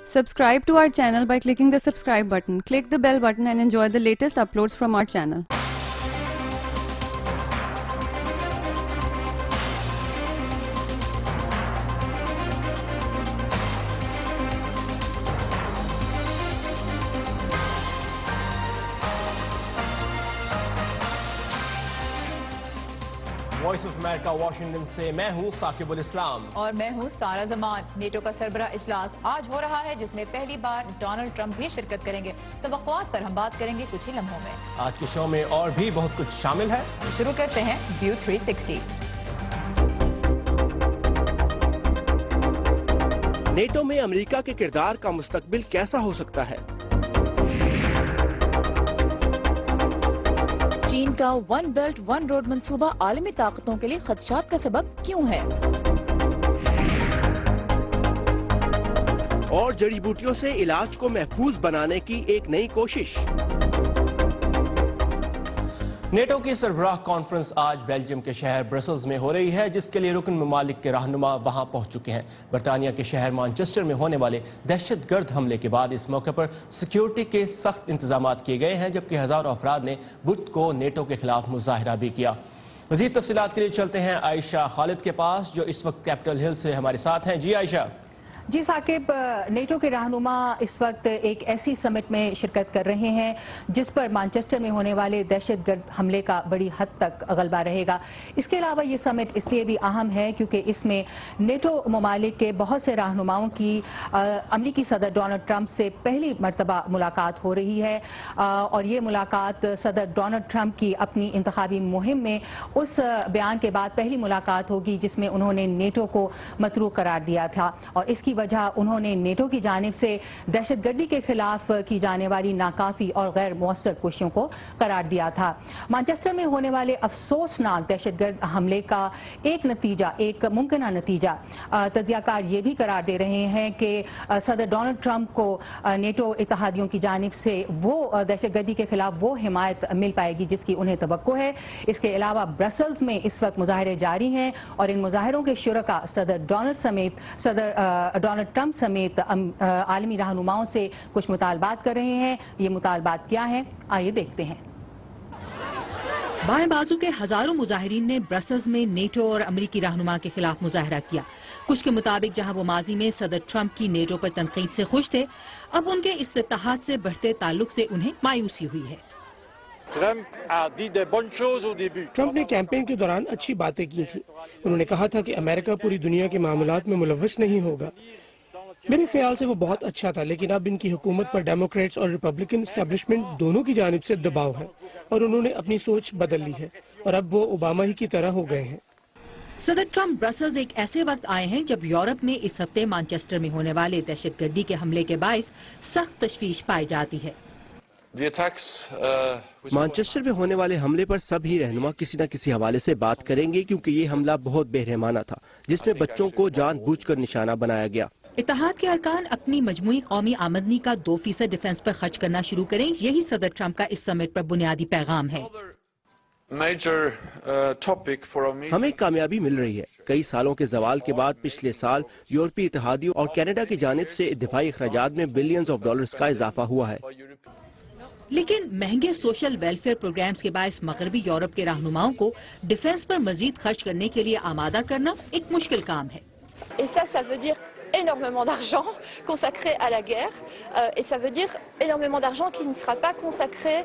Subscribe to our channel by clicking the subscribe button. Click the bell button and enjoy the latest uploads from our channel. Voice of America Washington سے میں ہوں ثاقب الاسلام اور میں ہوں سارا زمان۔ NATO کا سربراہ اجلاس آج ہو رہا ہے جس میں پہلی بار ڈونلڈ ٹرمپ بھی شرکت کریں گے۔ توقعات پر ہم بات کریں گے کچھ ہی لمحوں میں۔ آج کے شو میں اور بھی بہت کچھ شامل ہے۔ شروع کرتے ہیں ویو 360۔ نیٹو میں امریکہ کے کردار کا مستقبل کیسا ہو سکتا ہے؟ چین کا ون بیلٹ ون روڈ منصوبہ عالمی طاقتوں کے لیے خدشات کا سبب کیوں ہے؟ اور جڑی بوٹیوں سے علاج کو محفوظ بنانے کی ایک نئی کوشش۔ نیٹو کی سربراہ کانفرنس آج بیلجیم کے شہر برسلز میں ہو رہی ہے، جس کے لیے رکن ممالک کے رہنما وہاں پہنچ چکے ہیں۔ برطانیہ کے شہر مانچسٹر میں ہونے والے دہشت گرد حملے کے بعد اس موقع پر سیکیورٹی کے سخت انتظامات کیے گئے ہیں، جبکہ ہزاروں افراد نے بدھ کو نیٹو کے خلاف مظاہرہ بھی کیا۔ مزید تفصیلات کے لیے چلتے ہیں عائشہ خالد کے پاس، جو اس وقت کیپٹل ہل سے ہمارے ساتھ ہیں۔ جی عائشہ۔ جی ثاقب، نیٹو کے رہنما اس وقت ایک ایسی سمٹ میں شرکت کر رہے ہیں جس پر مانچسٹر میں ہونے والے دہشت گرد حملے کا بڑی حد تک غلبہ رہے گا۔ اس کے علاوہ یہ سمٹ اس لیے بھی اہم ہے کیونکہ اس میں نیٹو ممالک کے بہت سے رہنماؤں کی امریکی صدر ڈونلڈ ٹرمپ سے پہلی مرتبہ ملاقات ہو رہی ہے، اور یہ ملاقات صدر ڈونلڈ ٹرمپ کی اپنی انتخابی مہم میں اس بیان کے بعد پہلی ملاقات ہوگی جس میں انہوں نے نیٹو کو متروک قرار دیا تھا، اور اس کی وجہ انہوں نے نیٹو کی جانب سے دہشت گردی کے خلاف کی جانے والی ناکافی اور غیر مؤثر کوششوں کو قرار دیا تھا۔ مانچسٹر میں ہونے والے افسوسناک دہشت گرد حملے کا ایک ممکنہ نتیجہ تجزیہ کار یہ بھی قرار دے رہے ہیں کہ صدر ڈونلڈ ٹرمپ کو نیٹو اتحادیوں کی جانب سے وہ دہشت گردی کے خلاف وہ حمایت مل پائے گی جس کی انہیں توقع ہے۔ اس کے علاوہ برسلز میں اس وقت مظاہرے جاری ہیں، اور ان مظاہروں کے شرکاء صدر ڈونلڈ ٹرمپ سمیت عالمی رہنماؤں سے کچھ مطالبات کر رہے ہیں۔ یہ مطالبات کیا ہیں، آئیے دیکھتے ہیں۔ بائیں بازو کے ہزاروں مظاہرین نے برسلز میں نیٹو اور امریکی رہنما کے خلاف مظاہرہ کیا۔ کچھ کے مطابق جہاں وہ ماضی میں صدر ٹرمپ کی نیٹو پر تنقید سے خوش تھے، اب ان کے اس اتحاد سے بڑھتے تعلق سے انہیں مایوسی ہوئی ہے۔ ٹرمپ نے کیمپین کے دوران اچھی باتیں کی تھیں۔ انہوں نے کہا تھا کہ امریکہ پوری دنیا کے معاملات میں ملوث نہیں ہوگا۔ میرے خیال سے وہ بہت اچھا تھا، لیکن اب ان کی حکومت پر ڈیموکریٹس اور ریپبلکن اسٹیبلشمنٹ دونوں کی جانب سے دباؤ ہے، اور انہوں نے اپنی سوچ بدل لی ہے، اور اب وہ اوباما ہی کی طرح ہو گئے ہیں۔ صدر ٹرمپ برسلز ایک ایسے وقت آئے ہیں جب یورپ میں اس ہفتے مانچسٹر میں ہونے والے دہشت گردی کے حملے کے باعث سخت تشویش پائی جاتی ہے۔ مانچسٹر میں ہونے والے حملے پر سبھی رہنما کسی نہ کسی حوالے سے بات کریں گے، کیونکہ یہ حملہ بہت بے رحمانہ تھا جس میں بچوں کو جان بوجھ کر نشانہ بنایا گیا۔ اتحاد کے ارکان اپنی مجموعی قومی آمدنی کا 2% ڈیفنس پر خرچ کرنا شروع کریں، یہی صدر ٹرمپ کا اس سمٹ پر بنیادی پیغام ہے۔ ہمیں کامیابی مل رہی ہے۔ کئی سالوں کے زوال کے بعد پچھلے سال یورپی اتحادیوں اور کینیڈا کی جانب سے دفاعی اخراجات میں بلینز آف ڈالرز کا اضافہ ہوا ہے۔ لیکن مہنگے سوشل ویلفیئر پروگرامز کے باعث مغربی یورپ کے رہنماؤں کو ڈیفنس پر مزید خرچ کرنے کے لیے آمادہ کرنا ایک مشکل کام ہے۔ Et ça veut dire énormément d'argent consacré à la guerre, et ça veut dire énormément d'argent qui ne sera pas consacré.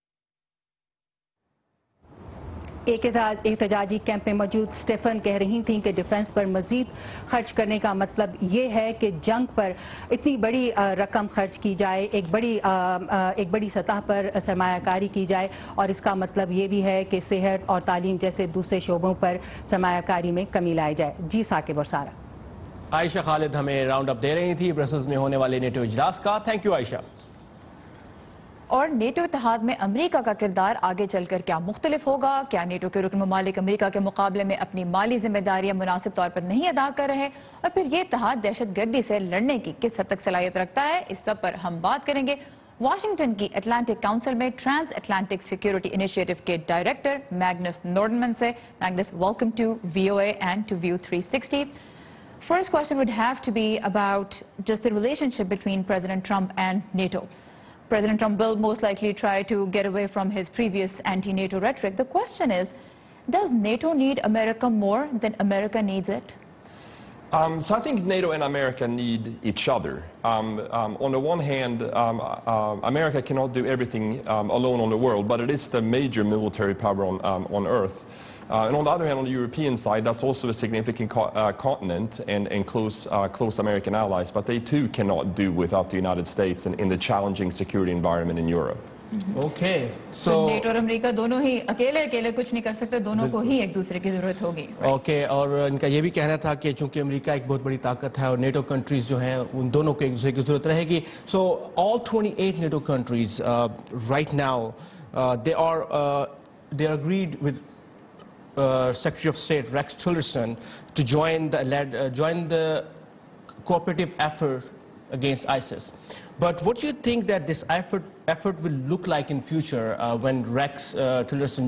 ایک احتجاجی کیمپ میں موجود سٹیفن کہہ رہی تھیں کہ ڈیفنس پر مزید خرچ کرنے کا مطلب یہ ہے کہ جنگ پر اتنی بڑی رقم خرچ کی جائے، ایک بڑی سطح پر سرمایہ کاری کی جائے، اور اس کا مطلب یہ بھی ہے کہ صحت اور تعلیم جیسے دوسرے شعبوں پر سرمایہ کاری میں کمی لائی جائے۔ جی ثاقب اور سارا۔ عائشہ خالد ہمیں راؤنڈ اپ دے رہی تھی برسلز میں ہونے والے نیٹو اجلاس کا۔ Thank you Ayesha. اور نیٹو اتحاد میں امریکہ کا کردار آگے چل کر کیا مختلف ہوگا؟ کیا نیٹو کے رکن ممالک امریکہ کے مقابلے میں اپنی مالی ذمہ داریاں مناسب طور پر نہیں ادا کر رہے؟ اور پھر یہ اتحاد دہشت گردی سے لڑنے کی کس حد تک صلاحیت رکھتا ہے؟ اس سب پر ہم بات کریں گے واشنگٹن کی اٹلانٹک کاؤنسل میں ٹرانس اٹلانٹک سیکیورٹی انیشیٹو کے ڈائریکٹر میگنس نورڈمن سے۔ Magnus, welcome to V O A and to view 360۔ First question would have to be about just the relationship between President Trump and NATO. President Trump will most likely try to get away from his previous anti-NATO rhetoric. The question is, does NATO need America more than America needs it? So I think NATO and America need each other. On the one hand, America cannot do everything alone on the world, but it is the major military power on Earth. And on the other hand, on the European side, that's also a significant continent and close American allies, but they too cannot do without the United States in the challenging security environment in Europe. Okay, so NATO और America दोनों ही अकेले कुछ नहीं कर सकते, दोनों को ही एक दूसरे की जरूरत होगी. Okay, और इनका ये भी कहना था कि चूंकि अमेरिका एक बहुत बड़ी ताकत है और NATO countries जो हैं उन दोनों को एक दूसरे की जरूरत रहेगी. So all 28 NATO countries right now they agreed with Secretary of State Rex Tillerson to join the cooperative effort against ISIS. But what do you think that this effort will look like in future when Rex Tillerson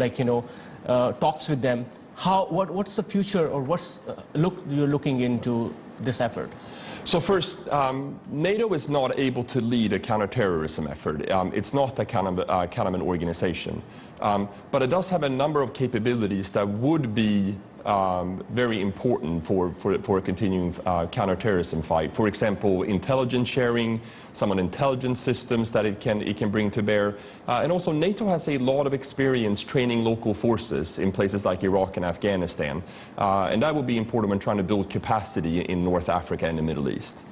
talks with them? What's the future, or what's you're looking into this effort? So first, NATO is not able to lead a counterterrorism effort. It's not a kind of an organization. But it does have a number of capabilities that would be very important for a continuing counterterrorism fight. For example, intelligence sharing, some of the intelligence systems that it can bring to bear. And also NATO has a lot of experience training local forces in places like Iraq and Afghanistan. And that will be important when trying to build capacity in North Africa and the Middle East.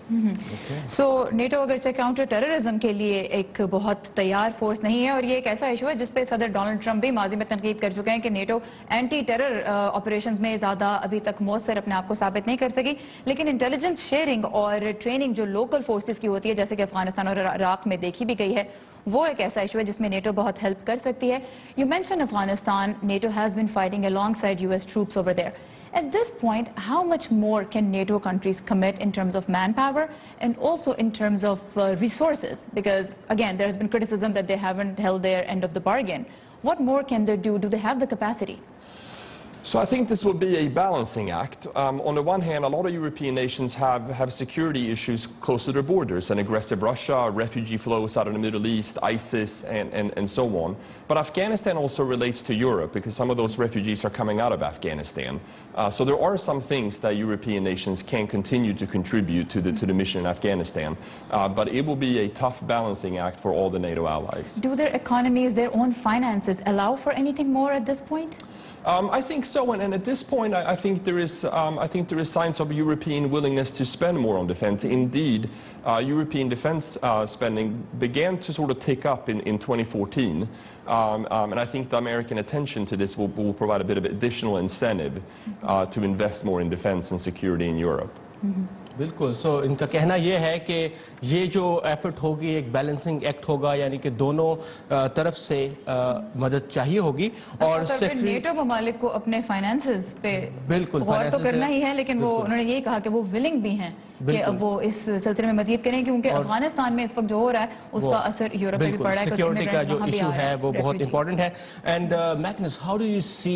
So NATO अगरचे counter terrorism के लिए एक बहुत तैयार force नहीं है, और ये एक ऐसा इशू है जिस पे सदर डोनाल्ड ट्रंप भी माजी में तनकीद कर चुके हैं कि नेटो एंटी टेरर ऑपरेशंस में ज़्यादा अभी तक मौसर अपने आप को साबित नहीं कर सकी. लेकिन इंटेलिजेंस शेयरिंग और ट्रेनिंग जो लोकल फोर्सेस की होती है, जैसे कि अफगानिस्तान और इराक में देखी भी गई है, वो एक ऐसा इशू है जिसमें नेटो बहुत हेल्प कर सकती है. You mention Afghanistan, NATO has been fighting alongside US troops over there. At this point, how much more can NATO countries commit in terms of manpower and also in terms of resources? Because, again, there has been criticism that they haven't held their end of the bargain. What more can they do? Do they have the capacity? So I think this will be a balancing act. On the one hand, a lot of European nations have security issues close to their borders, an aggressive Russia, refugee flows out of the Middle East, ISIS, and so on. But Afghanistan also relates to Europe because some of those refugees are coming out of Afghanistan. So there are some things that European nations can continue to contribute to the mission in Afghanistan. But it will be a tough balancing act for all the NATO allies. Do their economies, their own finances allow for anything more at this point? I think so, and at this point, I think there is signs of European willingness to spend more on defense. Indeed, European defense spending began to sort of tick up in 2014, and I think the American attention to this will provide a bit of additional incentive to invest more in defense and security in Europe. बिल्कुल. सो इनका कहना ये है कि ये जो effort होगी एक बैलेंसिंग एक्ट होगा, यानी कि दोनों तरफ से मदद चाहिए होगी. और नेटो ममालिक को अपने फाइनेंसेस पे बिल्कुल गौर तो करना ही है, लेकिन वो उन्होंने ये कहा कि वो विलिंग भी हैं कि अब वो इस सिलसिले में मजीद करें, क्योंकि अफगानिस्तान में इस वक्त जो हो रहा है उसका असर यूरोप पे भी पड़ रहा है. सिक्योरिटी का जो इशू है वो बहुत इंपॉर्टेंट है. And Magnus, how do you see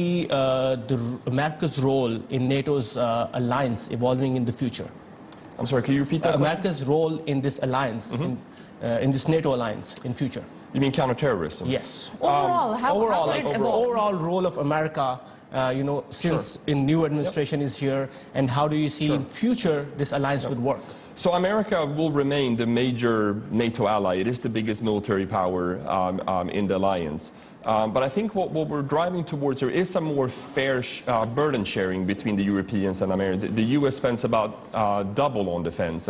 America's role in NATO's alliance evolving in the future? I'm sorry, can you repeat that? America's role in this alliance, in this NATO alliance in future. You mean counterterrorism? Yes. Overall, how would it evolve? Overall role of America, since in new administration is here, and how do you see in future this alliance would work? So America will remain the major NATO ally. It is the biggest military power in the alliance. But I think what we're driving towards here is a more fair burden sharing between the Europeans and America. The US spends about double on defense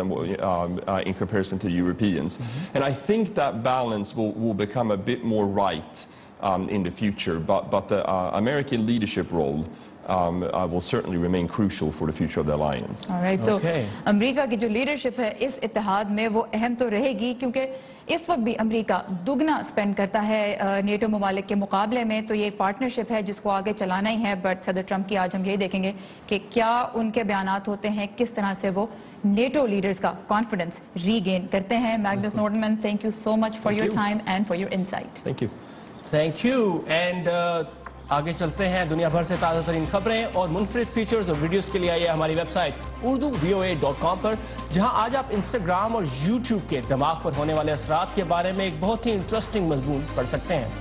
in comparison to the Europeans. And I think that balance will become a bit more right in the future. But the American leadership role will certainly remain crucial for the future of the alliance. All right, so America की जो leadership है इस इत्तेहाद में वो अहम तो रहेगी, क्योंकि इस वक्त भी अमेरिका दुगना स्पेंड करता है नेटो ममालिक के मुकाबले में. तो ये एक पार्टनरशिप है जिसको आगे चलाना ही है. बट सदर ट्रंप की आज हम यही देखेंगे कि क्या उनके बयानात होते हैं, किस तरह से वो नेटो लीडर्स का कॉन्फिडेंस रीगेन करते हैं. Magnus Nordenman, thank you so much for your time and for your insight. Thank you. Thank you. And आगे चलते हैं। दुनिया भर से ताज़ा तरीन खबरें और मुनफरिद फीचर्स और वीडियोस के लिए आइए हमारी वेबसाइट urduvoa.com पर, जहां आज आप इंस्टाग्राम और यूट्यूब के दिमाग पर होने वाले असरात के बारे में एक बहुत ही इंटरेस्टिंग मजमून पढ़ सकते हैं।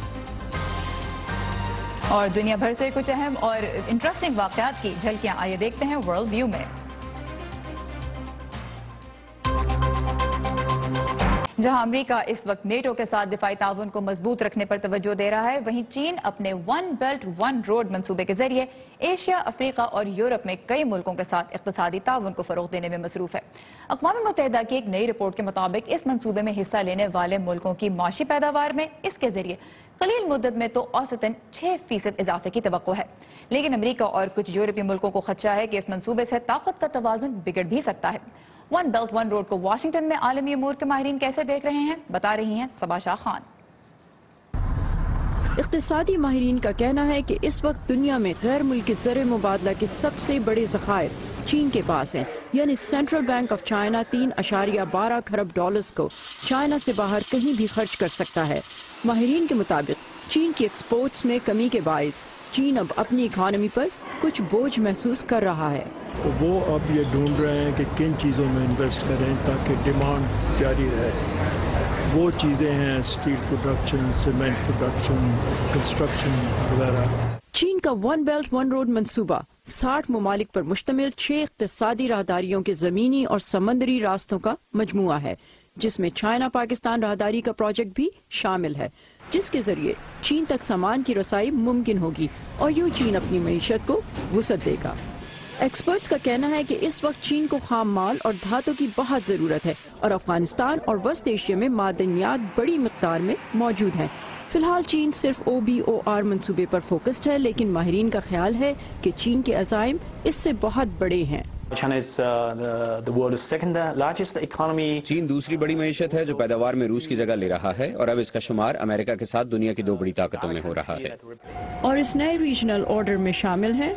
और दुनिया भर से कुछ अहम और इंटरेस्टिंग वाक़यात की झलकियां आइए देखते हैं वर्ल्ड व्यू में। जहां अमेरिका इस वक्त नेटो के साथ दिफाई ताउन को मजबूत रखने पर तवज्जो दे रहा है, वहीं चीन अपने वन बेल्ट वन रोड मंसूबे के जरिए एशिया, अफ्रीका और यूरोप में कई मुल्कों के साथ इक्तिसादी ताउन को फरोग देने में मसरूफ है। अक़वाम मुत्तहिदा की एक नई रिपोर्ट के मुताबिक इस मंसूबे में हिस्सा लेने वाले मुल्कों की माशी पैदावार में इसके जरिए कलील मुद्दत में तो औसतन 6% इजाफे की तवक्को है। लेकिन अमेरिका और कुछ यूरोपीय मुल्कों को खदशा है कि इस मंसूबे से ताकत का तवाज़ुन बिगड़ भी सकता है। वन बेल्ट वन रोड को वाशिंगटन में आलमी अमूर के माहिरीन कैसे देख रहे हैं, बता रही हैं सबा शाह खान। इक़्तिसादी माहिरीन का कहना है कि इस वक्त दुनिया में गैर मुल्की ज़र मुबादला के सबसे बड़े ज़खायर चीन के पास हैं, यानी सेंट्रल बैंक ऑफ चाइना 3.12 खरब डॉलर्स को चाइना से बाहर कहीं भी खर्च कर सकता है। माहिरीन के मुताबिक चीन की एक्सपोर्ट्स में कमी के बाइस चीन अब अपनी इकॉनमी पर कुछ बोझ महसूस कर रहा है। तो वो अब ये ढूंढ रहे हैं कि किन चीज़ों में इन्वेस्ट करें ताकि डिमांड जारी रहे। वो चीज़ें हैं steel production, cement production, construction वगैरह। चीन का वन बेल्ट वन रोड मंसूबा 60 ममालिक पर मुश्तमिल 6 इक़्तिसादी राहदारियों के ज़मीनी और समंदरी रास्तों का मजमुआ है, जिसमें चाइना पाकिस्तान राहदारी का प्रोजेक्ट भी शामिल है, जिसके जरिए चीन तक सामान की रसाई मुमकिन होगी और यूं चीन अपनी मईशत को वुसअत देगा। एक्सपर्ट्स का कहना है कि इस वक्त चीन को खाम माल और धातु की बहुत ज़रूरत है और अफगानिस्तान और वस्त एशिया में मादनियात बड़ी मिक़दार में मौजूद हैं। फिलहाल चीन सिर्फ OBOR मंसूबे पर फोकस्ड है, लेकिन माहिरीन का ख्याल है कि चीन के अज़ाइम इससे बहुत बड़े हैं। चीन दूसरी बड़ी मईशत है जो पैदावार में रूस की जगह ले रहा है और अब इसका शुमार अमेरिका के साथ दुनिया की 2 बड़ी ताकतों में हो रहा है। और इस नए रीजनल ऑर्डर में शामिल है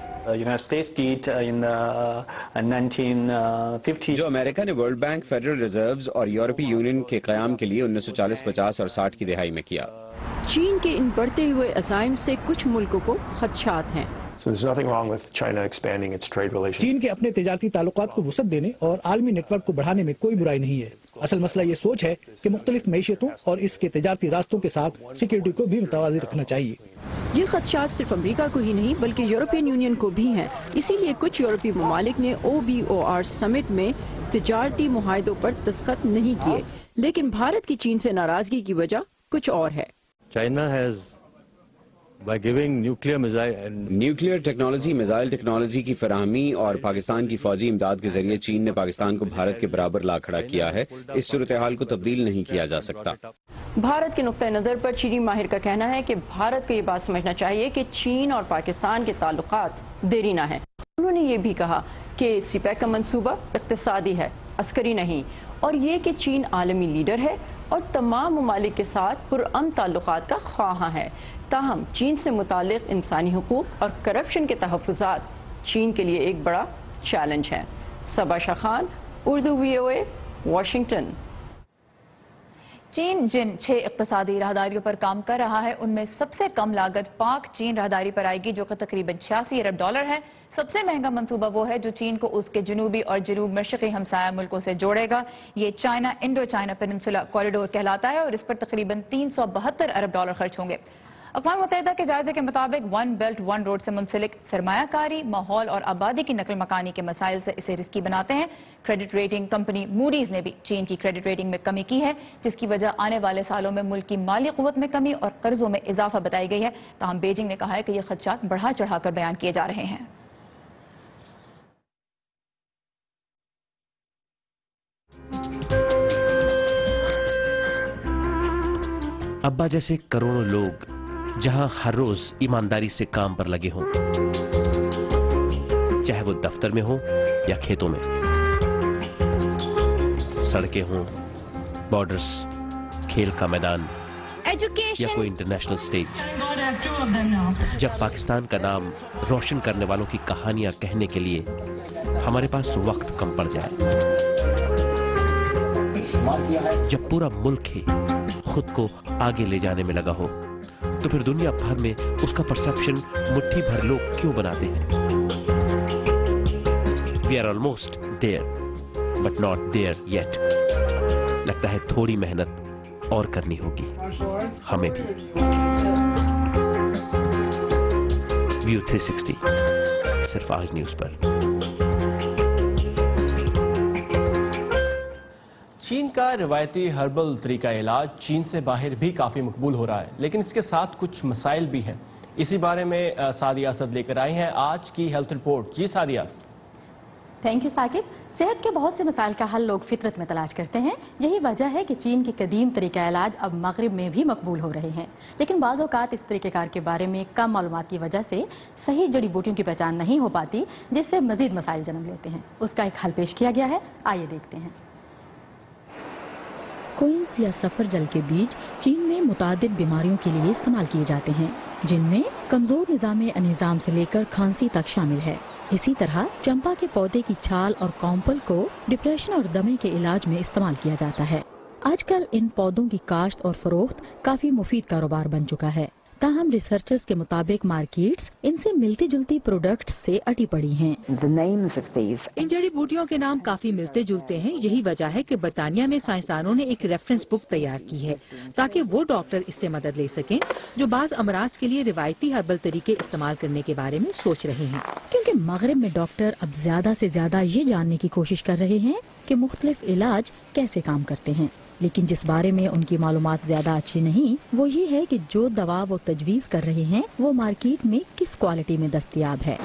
जो अमेरिका ने वर्ल्ड बैंक, फेडरल रिजर्व्स और यूरोपीय यूनियन के क़याम के लिए 1940, 50 और 60 की दिहाई में किया। चीन के इन बढ़ते हुए अज़ाइम से कुछ मुल्कों को खदशात हैं। चीन के अपने तिजारती ताल्लुकात को वुसअत देने और आलमी नेटवर्क को बढ़ाने में कोई बुराई नहीं है। असल मसला ये सोच है कि मुख्तलिफ मईशतों और इसके तिजारती रास्तों के साथ सिक्योरिटी को भी मुतवाज़ी रखना चाहिए। ये खदशात सिर्फ अमेरिका को ही नहीं बल्कि यूरोपियन यूनियन को भी हैं। इसीलिए कुछ यूरोपीय ममालिक ने OBOR समिट में तिजारती मुआहदों पर दस्तखत नहीं किए, लेकिन भारत की चीन से नाराजगी की वजह कुछ और है। China has by giving nuclear technology, missile technology की फराहमी और पाकिस्तान की फौजी इमदाद के जरिए चीन ने पाकिस्तान को भारत के बराबर ला खड़ा किया है। इस सूरत हाल को तब्दील नहीं किया जा सकता। भारत के नुक्ता नज़र पर चीनी माहिर का कहना है कि भारत को ये बात समझना चाहिए कि चीन और पाकिस्तान के ताल्लुकात देरीना है। उन्होंने ये भी कहा कि CPEC का मंसूबा इक़्तिसादी है, अस्करी नहीं, और ये कि चीन आलमी लीडर है और तमाम ममालिक के साथ पुरअमन ताल्लुकात का ख्वाहां है। ताहम चीन से मुतालिक इंसानी हुकूक और करप्शन के तहफ़्फ़ुज़ात चीन के लिए एक बड़ा चैलेंज है। Saba Shah Khan, Urdu VOA, Washington. चीन जिन 6 इक़्तिसादी राहदारियों पर काम कर रहा है, उनमें सबसे कम लागत पाक चीन राहदारी पर आएगी, जो कि तकरीबन 86 अरब डॉलर है। सबसे महंगा मंसूबा वो है जो चीन को उसके जनूबी और जनूब मशरक़ी हमसाया मुल्कों से जोड़ेगा। ये China Indo China peninsula corridor कहलाता है और इस पर तकरीबन 372 अरब डॉलर खर्च होंगे। अक़वाम मुत्तहिदा के जायजे के मुताबिक वन बेल्ट वन रोड से मुंसलिक सरमायाकारी, माहौल और आबादी की नकल मकानी के मसाइल से इसे रिस्की बनाते हैं। क्रेडिट रेटिंग कंपनी मूडीज ने भी चीन की क्रेडिट रेटिंग में कमी की है, जिसकी वजह आने वाले सालों में मुल्क की माली क़ुव्वत में कमी और कर्जों में इजाफा बताई गई है। ताहम बीजिंग ने कहा है कि ये खदशात बढ़ा चढ़ा कर बयान किए जा रहे हैं। अब्बा जैसे करोड़ों लोग जहां हर रोज ईमानदारी से काम पर लगे हों, चाहे वो दफ्तर में हो या खेतों में, सड़कें हों, बॉर्डर्स, खेल का मैदान या कोई इंटरनेशनल स्टेज। जब पाकिस्तान का नाम रोशन करने वालों की कहानियां कहने के लिए हमारे पास वक्त कम पड़ जाए, जब पूरा मुल्क ही खुद को आगे ले जाने में लगा हो तो फिर दुनिया भर में उसका परसेप्शन मुट्ठी भर लोग क्यों बनाते हैं? We are almost there, but not there yet. लगता है थोड़ी मेहनत और करनी होगी हमें भी। व्यू 360 सिर्फ आज न्यूज पर। चीन का रिवायती हर्बल तरीका इलाज चीन से बाहर भी काफ़ी मकबूल हो रहा है, लेकिन इसके साथ कुछ मसाइल भी हैं। इसी बारे में सादिया असद लेकर आई हैं आज की हेल्थ रिपोर्ट। जी सादिया। Thank you Saqib. सेहत के बहुत से मसाइल का हल लोग फितरत में तलाश करते हैं। यही वजह है कि चीन के कदीम तरीका इलाज अब मगरिब में भी मकबूल हो रहे हैं, लेकिन बाज़ औक़ात इस तरीक़ेकार के बारे में कम मालूमात की वजह से सही जड़ी बूटियों की पहचान नहीं हो पाती, जिससे मज़ीद मसाइल जन्म लेते हैं। उसका एक हल पेश किया गया है, आइए देखते हैं। कोइंस या सफर जल के बीज चीन में मुतादिद बीमारियों के लिए इस्तेमाल किए जाते हैं, जिनमें कमजोर निज़ाम से लेकर खांसी तक शामिल है। इसी तरह चंपा के पौधे की छाल और कॉम्पल को डिप्रेशन और दमे के इलाज में इस्तेमाल किया जाता है। आजकल इन पौधों की काश्त और फरोख्त काफी मुफीद कारोबार बन चुका है। ताहम रिसर्चर्स के मुताबिक मार्केट्स इनसे मिलती जुलती प्रोडक्ट्स से अटी पड़ी हैं। इन जड़ी बूटियों के नाम काफी मिलते जुलते हैं। यही वजह है कि बरतानिया में साइंसदानों ने एक रेफरेंस बुक तैयार की है ताकि वो डॉक्टर इससे मदद ले सकें जो बाज अमराज के लिए रिवायती हर्बल तरीके इस्तेमाल करने के बारे में सोच रहे हैं। क्योंकि मगरिब में डॉक्टर अब ज्यादा से ज्यादा ये जानने की कोशिश कर रहे हैं कि मुख्तलिफ इलाज कैसे काम करते हैं, लेकिन जिस बारे में उनकी मालूमात ज्यादा अच्छी नहीं वो ये है कि जो दवा वो तजवीज कर रहे हैं वो मार्केट में किस क्वालिटी में दस्तयाब है।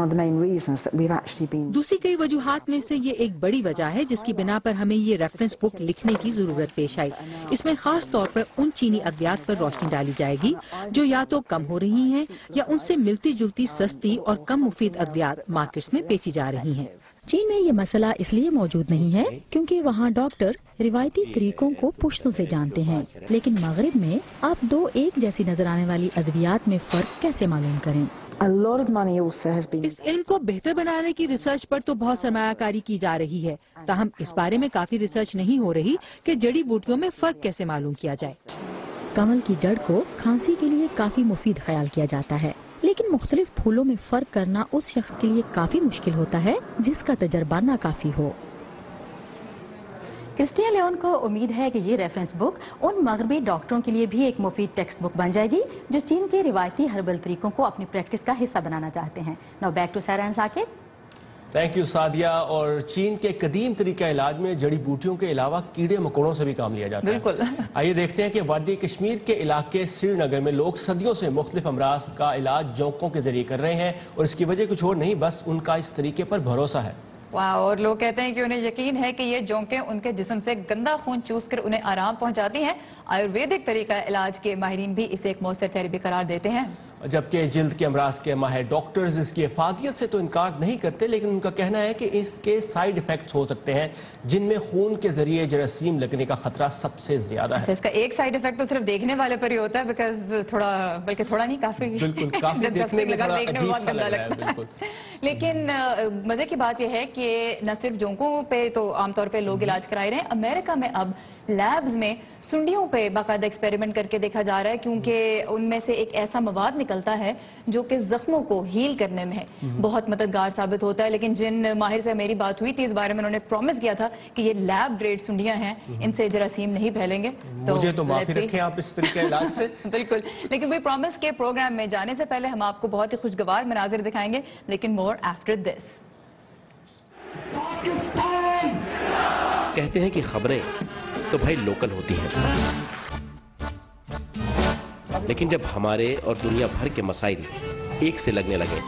दूसरी कई वजूहात में से ये एक बड़ी वजह है जिसकी बिना पर हमें ये रेफरेंस बुक लिखने की जरूरत पेश आई। इसमें खास तौर पर उन चीनी अद्वियात पर रोशनी डाली जाएगी जो या तो कम हो रही हैं या उनसे मिलती जुलती सस्ती और कम मुफीद अद्वियात मार्केट्स में बेची जा रही हैं। चीन में ये मसला इसलिए मौजूद नहीं है क्योंकि वहाँ डॉक्टर रिवायती तरीकों को पुश्तों से जानते हैं, लेकिन मगरिब में आप दो एक जैसी नजर आने वाली अद्वियात में फर्क कैसे मालूम करें? इस इल्म को बेहतर बनाने की रिसर्च पर तो बहुत सरमायाकारी की जा रही है, ताहम इस बारे में काफी रिसर्च नहीं हो रही कि जड़ी बूटियों में फर्क कैसे मालूम किया जाए। कमल की जड़ को खांसी के लिए काफी मुफीद ख्याल किया जाता है, लेकिन मुख्तलिफ फूलों में फर्क करना उस शख्स के लिए काफी मुश्किल होता है जिसका तजर्बा नाकाफी हो। क्रिस्टियन लियोन को उम्मीद है कि ये रेफरेंस बुक उन मगरबी डॉक्टरों के लिए भी एक मुफीद टेक्स्ट बुक बन जाएगी जो चीन के रिवायती हर्बल तरीकों को अपनी प्रैक्टिस का हिस्सा बनाना चाहते हैं। Now back to Sara and Saqib. Thank you Sadia. और चीन के कदीम तरीका इलाज में जड़ी बूटियों के अलावा कीड़े मकोड़ों से भी काम लिया जाता है। बिल्कुल। आइए देखते हैं कि वादी कश्मीर के इलाके श्रीनगर में लोग सदियों से मुख्तलिफ अमराज का इलाज जोंकों के जरिए कर रहे हैं और इसकी वजह कुछ और नहीं, बस उनका इस तरीके पर भरोसा है। वाह, और लोग कहते हैं कि उन्हें यकीन है कि ये जोंकें उनके जिस्म से गंदा खून चूस कर उन्हें आराम पहुंचाती हैं। आयुर्वेदिक तरीका इलाज के माहिरीन भी इसे एक मौसर थेरेपी करार देते हैं, जबकि जिल्द के अमराज के माहिर डॉक्टर्स इसकी अफादियत से तो इनकार नहीं करते, लेकिन उनका कहना है कि इसके साइड इफेक्ट्स हो सकते हैं जिनमें खून के जरिए जरासीम लगने का खतरा सबसे ज्यादा है। इसका एक साइड इफेक्ट तो सिर्फ देखने वाले पर ही होता है, बिकॉज बल्कि थोड़ा नहीं काफी बिल्कुल काफी देखने में बहुत गंदा लगता है। लेकिन मजे की बात यह है कि न सिर्फ जोंकों पे तो आमतौर पे लोग इलाज कराए रहे हैं, अमेरिका में अब लैब्स में सुंडियों पे बाकायदा एक्सपेरिमेंट करके देखा जा रहा है, क्योंकि उनमें से एक ऐसा मवाद निकलता है जो कि जख्मों को हील करने में बहुत मददगार साबित होता है। लेकिन जिन माहिर से मेरी बात हुई थी इस बारे में, उन्होंने प्रॉमिस किया था कि ये लैब ग्रेड सुंडियां हैं, इनसे जरासीम नहीं फैलेंगे। मुझे तो माफी रखें आप इस तरीके इलाज से। बिल्कुल, लेकिन वही प्रॉमिस के प्रोग्राम में जाने से पहले हम आपको बहुत ही खुशगवार मनाजिर दिखाएंगे, लेकिन मोर आफ्टर दिस। कहते हैं कि खबरें तो भाई लोकल होती हैं, लेकिन जब हमारे और दुनिया भर के मसाइल एक से लगने लगे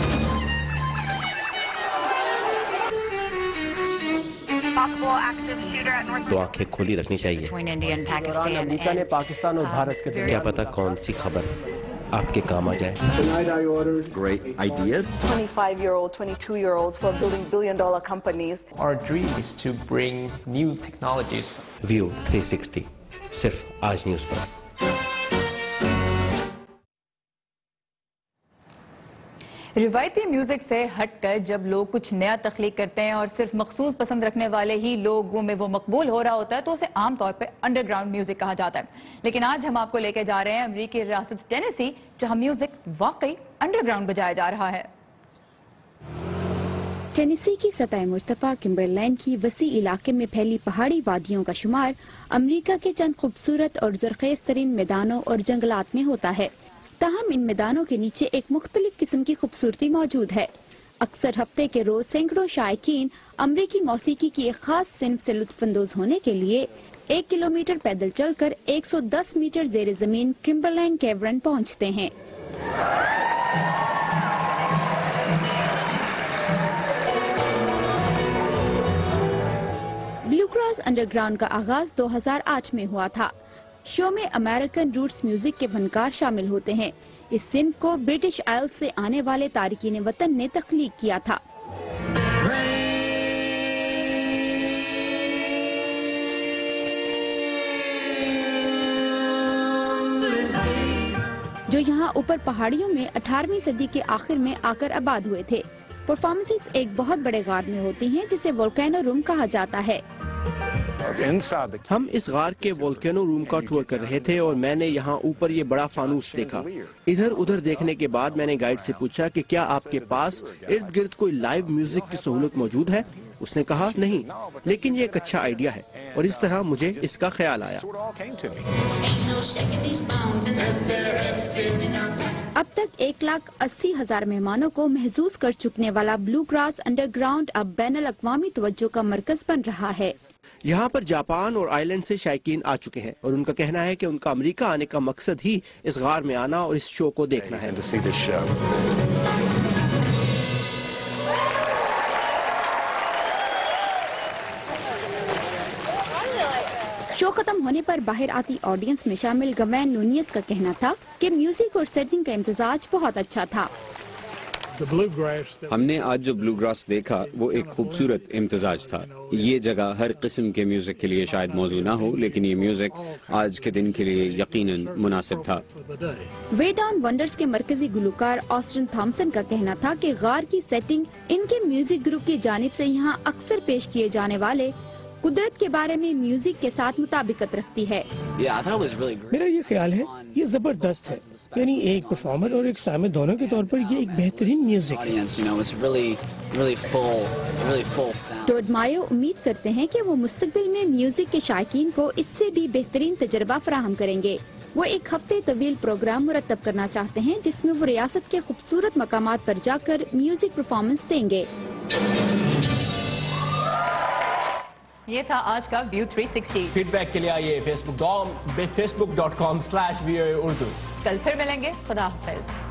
तो आंखें खोली रखनी चाहिए। अमेरिका ने पाकिस्तान और भारत के क्या पता कौन सी खबर आपके काम आ जाए। Great ideas. 25-year-old, 22-year-olds who are building billion-dollar companies. Our dream is to bring new technologies. View 360 सिर्फ आज न्यूज पर। روایتی میوزک سے ہٹ کر جب لوگ کچھ نیا تخلیق کرتے ہیں اور صرف مخصوص پسند رکھنے والے ہی لوگوں میں وہ مقبول ہو رہا ہوتا ہے تو اسے عام طور پہ انڈر گراؤنڈ میوزک کہا جاتا ہے. لیکن آج ہم آپ کو لے کے جا رہے ہیں امریکی ریاست ٹینیسی جہاں میوزک واقعی انڈر گراؤنڈ بجایا جا رہا ہے. ٹینیسی کی سطح مرتفع کمبرلینڈ کی وسیع علاقے میں پھیلی پہاڑی وادیوں کا شمار امریکہ کے چند خوبصورت اور زرخیز ترین میدانوں اور جنگلات میں ہوتا ہے. تاہم ان میدانوں کے نیچے ایک مختلف قسم کی خوبصورتی موجود ہے. اکثر ہفتے کے روز سینکڑوں شائقین امریکی موسیقی کی ایک خاص صنف سے لطف اندوز ہونے کے لیے 1 کلومیٹر پیدل چل کر 110 میٹر زیر زمین کمبرلینڈ کیورن پہنچتے ہیں. بلو کراس انڈر گراؤنڈ کا آغاز 2008 میں ہوا تھا. شو میں امریکن روٹس میوزک کے فنکار شامل ہوتے ہیں. اس صنف کو برٹش آئلز سے آنے والے تارکین وطن نے تخلیق کیا تھا. جو یہاں اوپر پہاڑیوں میں 18ویں صدی کے آخر میں آ کر آباد ہوئے تھے. پرفارمنسز ایک بہت بڑے غار میں ہوتی ہیں جسے وولکینو روم کہا جاتا ہے. ہم اس غار کے وولکینو روم کا ٹور کر رہے تھے اور میں نے یہاں اوپر یہ بڑا فانوس دیکھا. ادھر ادھر دیکھنے کے بعد میں نے گائیڈ سے پوچھا کہ کیا آپ کے پاس ارد گرد کوئی لائیو میوزک کی سہولت موجود ہے. اس نے کہا نہیں، لیکن یہ ایک اچھا آئیڈیا ہے، اور اس طرح مجھے اس کا خیال آیا. اب تک 1,80,000 مہمانوں کو محظوظ کر چکنے والا بلو گراس انڈر گراؤنڈ اب بین الاقوامی توجہ کا مرکز بن رہا ہے. یہاں پر جاپان اور آئی لینڈ سے شائقین آ چکے ہیں اور ان کا کہنا ہے کہ ان کا امریکہ آنے کا مقصد ہی اس غار میں آنا اور اس شو کو دیکھنا ہے. شو ختم ہونے پر باہر آتی آڈینس میں شامل گوین نونیز کا کہنا تھا کہ میوزک اور سیٹنگ کا امتزاج بہت اچھا تھا. ہم نے آج جو بلو گراس دیکھا وہ ایک خوبصورت امتزاج تھا. یہ جگہ ہر قسم کے میوزک کے لیے شاید موزوں نہ ہو، لیکن یہ میوزک آج کے دن کے لیے یقیناً مناسب تھا. وے ڈاؤن ونڈرز کے مرکزی گلوکار آسٹن تھامسن کا کہنا تھا کہ غار کی سیٹنگ ان کے میوزک گروپ کی جانب سے یہاں اکثر پیش کیے جانے والے قدرت کے بارے میں میوزک کے ساتھ مطابقت رکھتی ہے. میرا یہ خیال ہے یہ زبردست ہے، یعنی ایک پرفارمر اور ایک سامع دونوں کے طور پر یہ ایک بہترین میوزک ہے. ٹوڈ مایو امید کرتے ہیں کہ وہ مستقبل میں میوزک کے شائقین کو اس سے بھی بہترین تجربہ فراہم کریں گے. وہ ایک ہفتے طویل پروگرام مرتب کرنا چاہتے ہیں جس میں وہ ریاست کے خوبصورت مقامات پر جا کر میوزک پرفارمنس دیں گے. یہ تھا آج کا ویو 360. فیڈ بیک کے لیے آئیے facebook.com/VOA Urdu. کل پھر ملیں گے. خدا حافظ.